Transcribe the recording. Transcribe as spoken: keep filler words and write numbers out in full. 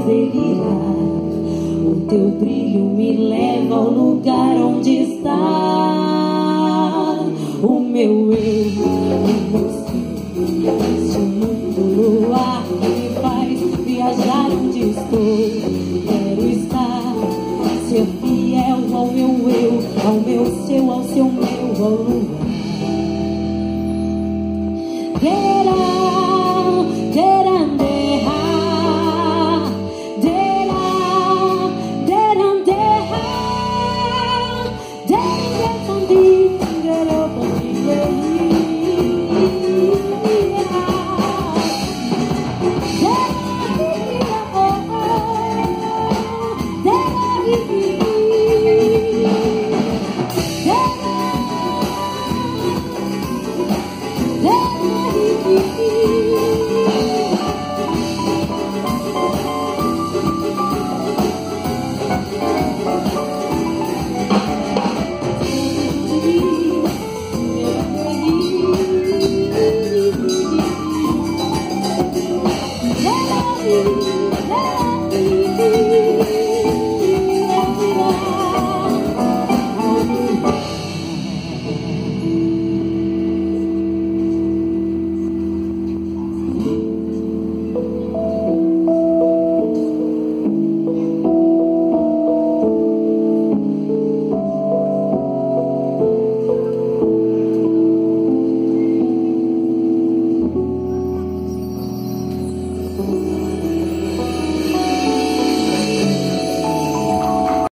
ele irá. O teu brilho me leva ao lugar onde está o meu eu, o meu ser. Este mundo luar que me faz viajar onde estou. Quero estar, ser fiel ao meu eu, ao meu seu, ao seu meu, ao luar. Terá